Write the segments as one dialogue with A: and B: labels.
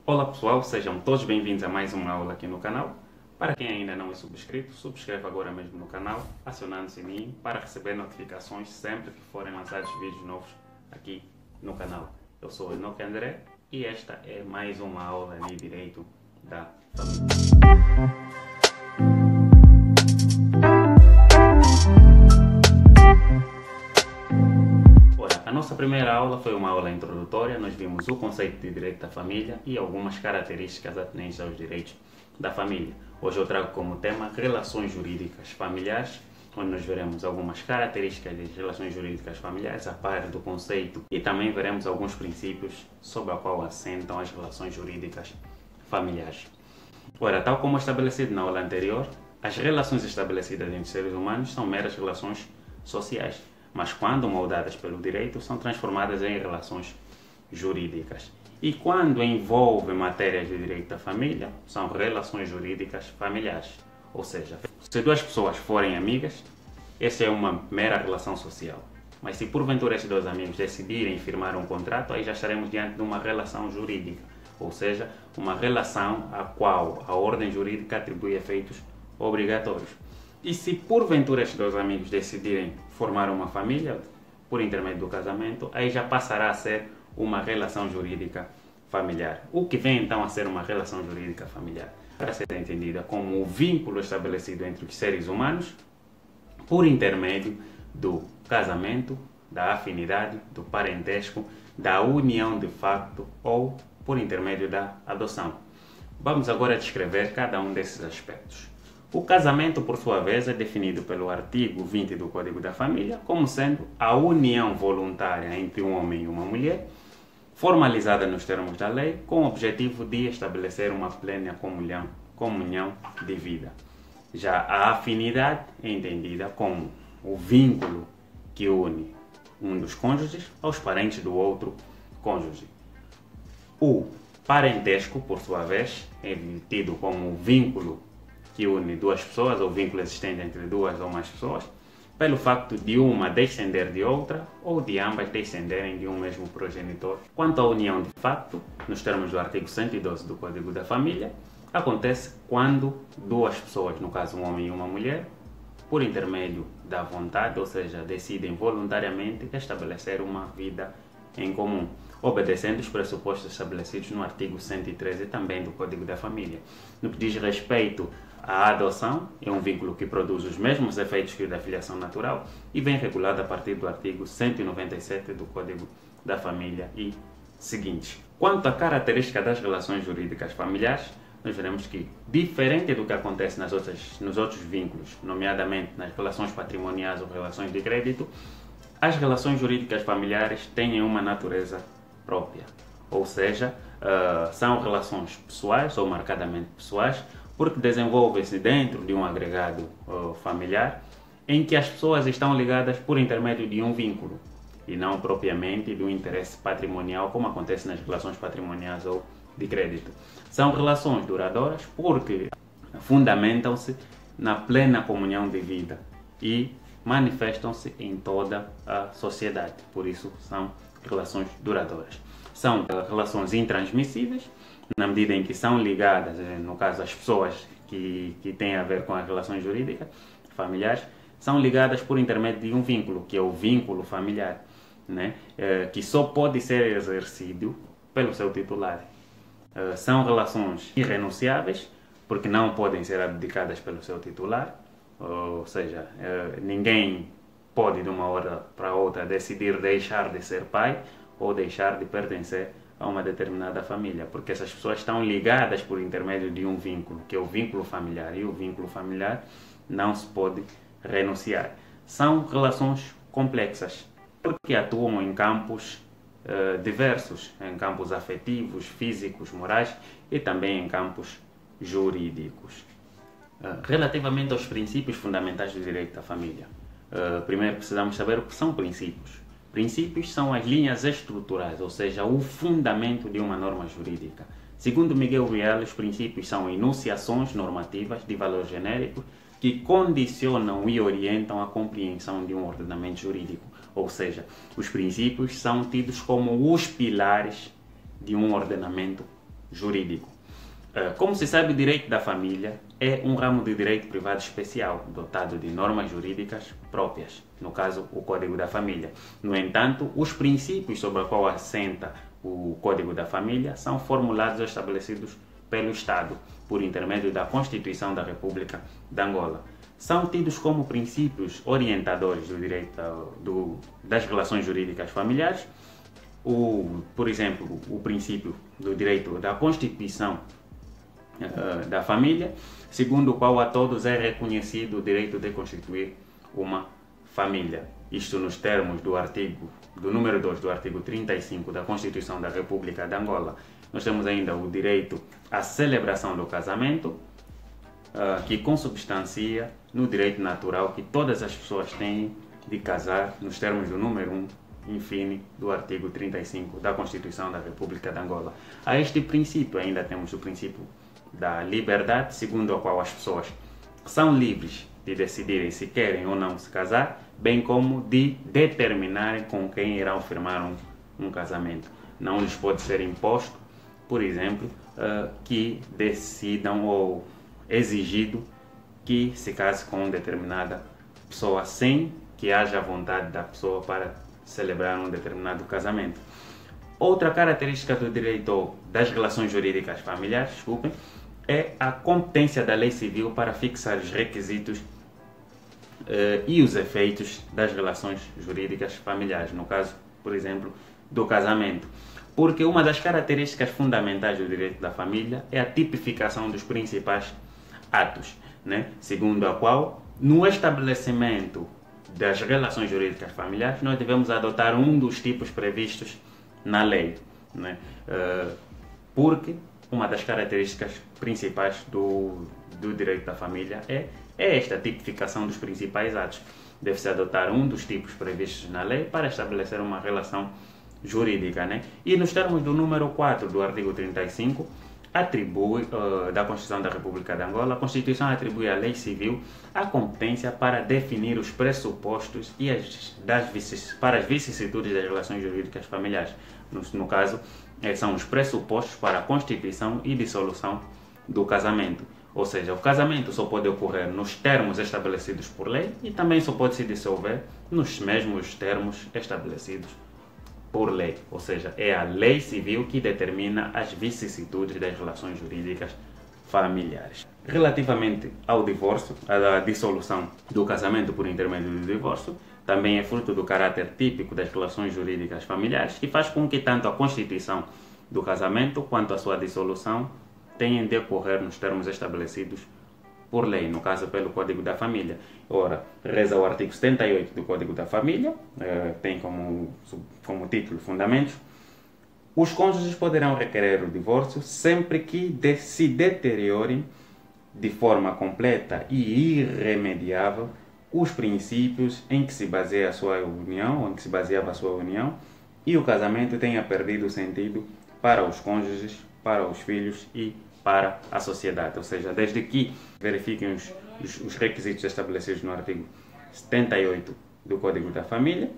A: Olá pessoal, sejam todos bem-vindos a mais uma aula aqui no canal. Para quem ainda não é subscrito, subscreva agora mesmo no canal, acionando o sininho para receber notificações sempre que forem lançados vídeos novos aqui no canal. Eu sou o Enoque André e esta é mais uma aula de Direito da Família. A nossa primeira aula foi uma aula introdutória, nós vimos o conceito de direito da família e algumas características atinentes aos direitos da família. Hoje eu trago como tema relações jurídicas familiares, onde nós veremos algumas características das relações jurídicas familiares, a par do conceito, e também veremos alguns princípios sobre a qual assentam as relações jurídicas familiares. Ora, tal como estabelecido na aula anterior, as relações estabelecidas entre seres humanos são meras relações sociais, mas quando moldadas pelo direito são transformadas em relações jurídicas. E quando envolvem matérias de direito da família, são relações jurídicas familiares. Ou seja, se duas pessoas forem amigas, essa é uma mera relação social. Mas se porventura esses dois amigos decidirem firmar um contrato, aí já estaremos diante de uma relação jurídica. Ou seja, uma relação a qual a ordem jurídica atribui efeitos obrigatórios. E se porventura estes dois amigos decidirem formar uma família, por intermédio do casamento, aí já passará a ser uma relação jurídica familiar. O que vem então a ser uma relação jurídica familiar? Para ser entendida como o vínculo estabelecido entre os seres humanos por intermédio do casamento, da afinidade, do parentesco, da união de facto ou por intermédio da adoção. Vamos agora descrever cada um desses aspectos. O casamento, por sua vez, é definido pelo artigo 20 do Código da Família como sendo a união voluntária entre um homem e uma mulher, formalizada nos termos da lei, com o objetivo de estabelecer uma plena comunhão de vida. Já a afinidade é entendida como o vínculo que une um dos cônjuges aos parentes do outro cônjuge. O parentesco, por sua vez, é tido como o vínculo que une duas pessoas, ou vínculo existente entre duas ou mais pessoas, pelo facto de uma descender de outra ou de ambas descenderem de um mesmo progenitor. Quanto à união de facto, nos termos do artigo 112 do Código da Família, acontece quando duas pessoas, no caso um homem e uma mulher, por intermédio da vontade, ou seja, decidem voluntariamente estabelecer uma vida em comum, obedecendo os pressupostos estabelecidos no artigo 113 também do Código da Família. No que diz respeito à adoção, é um vínculo que produz os mesmos efeitos que o da filiação natural e vem regulado a partir do artigo 197 do Código da Família e seguintes. Quanto à característica das relações jurídicas familiares, nós veremos que, diferente do que acontece nos outros vínculos, nomeadamente nas relações patrimoniais ou relações de crédito, as relações jurídicas familiares têm uma natureza própria, ou seja, são relações pessoais ou marcadamente pessoais, porque desenvolvem-se dentro de um agregado familiar em que as pessoas estão ligadas por intermédio de um vínculo e não propriamente do interesse patrimonial, como acontece nas relações patrimoniais ou de crédito. São relações duradouras porque fundamentam-se na plena comunhão de vida e manifestam-se em toda a sociedade, por isso são relações duradouras. São relações intransmissíveis, na medida em que são ligadas, no caso as pessoas que têm a ver com as relações jurídicas familiares, são ligadas por intermédio de um vínculo, que é o vínculo familiar, né? Que só pode ser exercido pelo seu titular. São relações irrenunciáveis, porque não podem ser abdicadas pelo seu titular, ou seja, ninguém pode de uma hora para outra decidir deixar de ser pai ou deixar de pertencer a uma determinada família, porque essas pessoas estão ligadas por intermédio de um vínculo, que é o vínculo familiar, e o vínculo familiar não se pode renunciar. São relações complexas, porque atuam em campos diversos, em campos afetivos, físicos, morais e também em campos jurídicos. Relativamente aos princípios fundamentais do direito da família, primeiro precisamos saber o que são princípios. Princípios são as linhas estruturais, ou seja, o fundamento de uma norma jurídica. Segundo Miguel Reale, os princípios são enunciações normativas de valor genérico que condicionam e orientam a compreensão de um ordenamento jurídico. Ou seja, os princípios são tidos como os pilares de um ordenamento jurídico. Como se sabe, o direito da família é um ramo de direito privado especial, dotado de normas jurídicas próprias, no caso, o Código da Família. No entanto, os princípios sobre os quais assenta o Código da Família são formulados e estabelecidos pelo Estado, por intermédio da Constituição da República de Angola. São tidos como princípios orientadores do direito das relações jurídicas familiares, por exemplo, o princípio do direito da Constituição da família, segundo o qual a todos é reconhecido o direito de constituir uma família. Isto nos termos do número 2 do artigo 35 da Constituição da República de Angola. Nós temos ainda o direito à celebração do casamento, que consubstancia no direito natural que todas as pessoas têm de casar, nos termos do número 1, infine, do artigo 35 da Constituição da República de Angola. A este princípio ainda temos o princípio da liberdade, segundo a qual as pessoas são livres de decidirem se querem ou não se casar, bem como de determinarem com quem irão firmar um casamento. Não lhes pode ser imposto, por exemplo, que decidam ou exigido que se case com determinada pessoa sem que haja vontade da pessoa para celebrar um determinado casamento. Outra característica do direito das relações jurídicas familiares, é a competência da lei civil para fixar os requisitos e os efeitos das relações jurídicas familiares, no caso, por exemplo, do casamento. Porque uma das características fundamentais do direito da família é a tipificação dos principais atos, né? Segundo a qual, no estabelecimento das relações jurídicas familiares, nós devemos adotar um dos tipos previstos na lei, né? Porque uma das características principais do direito da família é esta tipificação dos principais atos. Deve-se adotar um dos tipos previstos na lei para estabelecer uma relação jurídica, né? E nos termos do número 4 do artigo 35, da Constituição da República de Angola, a Constituição atribui à lei civil a competência para definir os pressupostos e para as vicissitudes das relações jurídicas familiares. No caso, são os pressupostos para a constituição e dissolução do casamento. Ou seja, o casamento só pode ocorrer nos termos estabelecidos por lei e também só pode se dissolver nos mesmos termos estabelecidos por lei. Ou seja, é a lei civil que determina as vicissitudes das relações jurídicas familiares. Relativamente ao divórcio, a dissolução do casamento por intermédio do divórcio, também é fruto do caráter típico das relações jurídicas familiares, que faz com que tanto a constituição do casamento quanto a sua dissolução tenham de ocorrer nos termos estabelecidos por lei, no caso pelo Código da Família. Ora, reza o artigo 78 do Código da Família, tem como título Fundamentos. Os cônjuges poderão requerer o divórcio sempre que se deteriorem de forma completa e irremediável os princípios em que se baseia a sua união, ou em que se baseava a sua união, e o casamento tenha perdido o sentido para os cônjuges, para os filhos e para a sociedade. Ou seja, desde que verifiquem os requisitos estabelecidos no artigo 78 do Código da Família,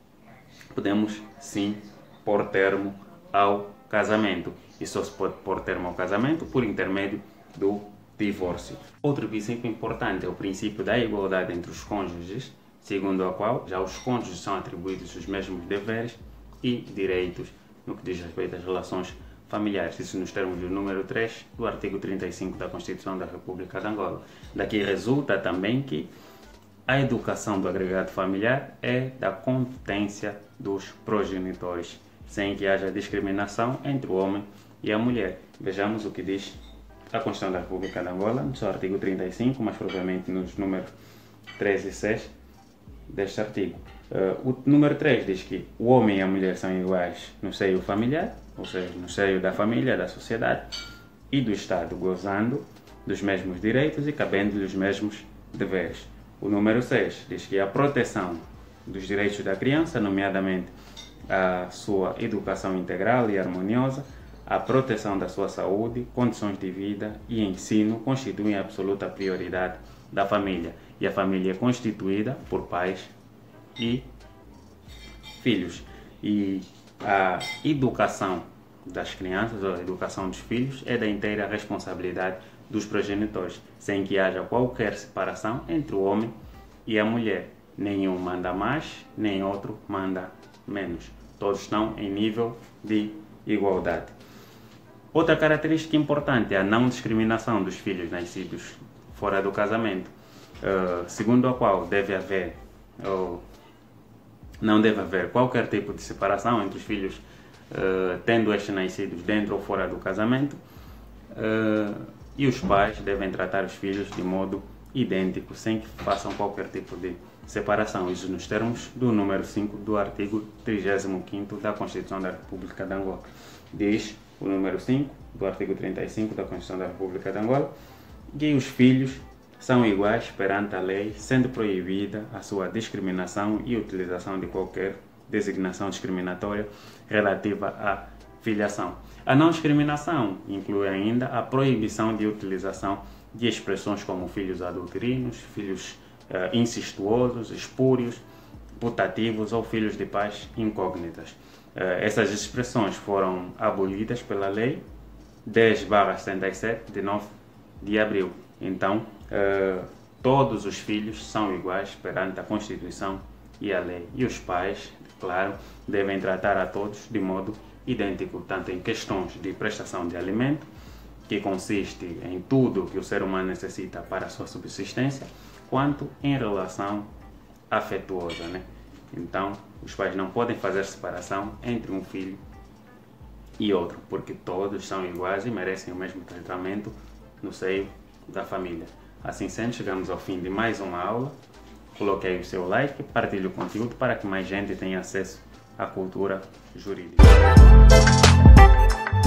A: podemos sim pôr termo ao casamento. E só se pode pôr termo ao casamento por intermédio do divórcio. Outro princípio importante é o princípio da igualdade entre os cônjuges, segundo a qual já os cônjuges são atribuídos os mesmos deveres e direitos no que diz respeito às relações familiares. Isso nos termos do número 3 do artigo 35 da Constituição da República de Angola. Daqui resulta também que a educação do agregado familiar é da competência dos progenitores, sem que haja discriminação entre o homem e a mulher. Vejamos o que diz a Constituição da República de Angola, no seu artigo 35, mais propriamente nos números 3 e 6 deste artigo. O número 3 diz que o homem e a mulher são iguais no seio familiar, ou seja, no seio da família, da sociedade e do Estado, gozando dos mesmos direitos e cabendo-lhe os mesmos deveres. O número 6 diz que a proteção dos direitos da criança, nomeadamente a sua educação integral e harmoniosa, a proteção da sua saúde, condições de vida e ensino constituem a absoluta prioridade da família. E a família é constituída por pais e filhos. E a educação das crianças ou a educação dos filhos é da inteira responsabilidade dos progenitores, sem que haja qualquer separação entre o homem e a mulher. Nenhum manda mais, nem outro manda menos. Todos estão em nível de igualdade. Outra característica importante é a não discriminação dos filhos nascidos fora do casamento, segundo a qual não deve haver qualquer tipo de separação entre os filhos, tendo estes nascidos dentro ou fora do casamento, e os pais devem tratar os filhos de modo idêntico, sem que façam qualquer tipo de separação, isso nos termos do número 5 do artigo 35º da Constituição da República de Angola. Diz o número 5 do artigo 35 da Constituição da República de Angola que os filhos são iguais perante a lei, sendo proibida a sua discriminação e utilização de qualquer designação discriminatória relativa à filiação. A não discriminação inclui ainda a proibição de utilização de expressões como filhos adulterinos, filhos incestuosos, espúrios, putativos ou filhos de pais incógnitas. Essas expressões foram abolidas pela Lei 10/77 de 9 de abril. Então, todos os filhos são iguais perante a Constituição e a lei. E os pais, claro, devem tratar a todos de modo idêntico, tanto em questões de prestação de alimento, que consiste em tudo que o ser humano necessita para a sua subsistência, quanto em relação afetuosa, né? Então, os pais não podem fazer separação entre um filho e outro, porque todos são iguais e merecem o mesmo tratamento no seio da família. Assim sendo, chegamos ao fim de mais uma aula. Coloque aí o seu like, partilhe o conteúdo para que mais gente tenha acesso à cultura jurídica.